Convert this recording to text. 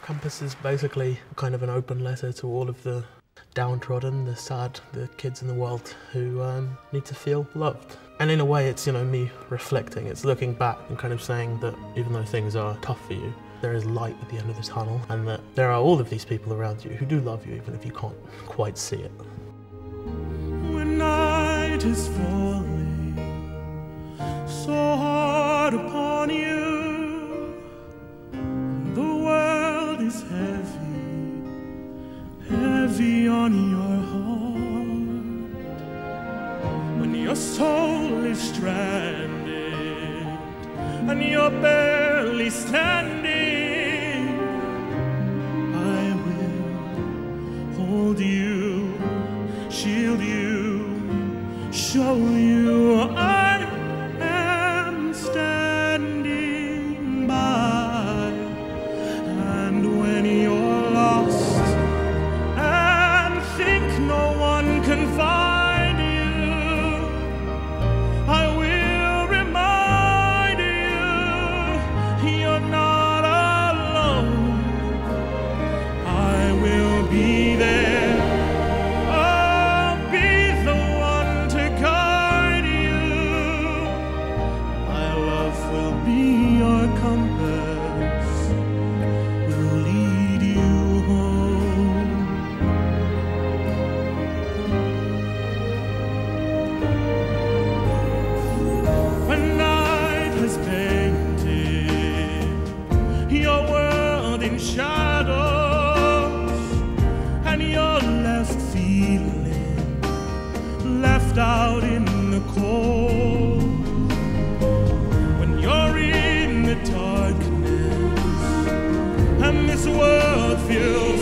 Compass is basically kind of an open letter to all of the downtrodden, the sad, the kids in the world who need to feel loved. And in a way it's, me reflecting, it's looking back and kind of saying that even though things are tough for you, there is light at the end of the tunnel, and that there are all of these people around you who do love you even if you can't quite see it. When night is falling so hard upon you, the world is heavy, heavy on your heart. When your soul is stranded and you're barely standing, I will hold you, shield you, show you I am standing by. And when you're lost and think no one can find you, I will remind you you're not alone. I will be there. Your world in shadows, and you're left feeling left out in the cold. When you're in the darkness and this world feels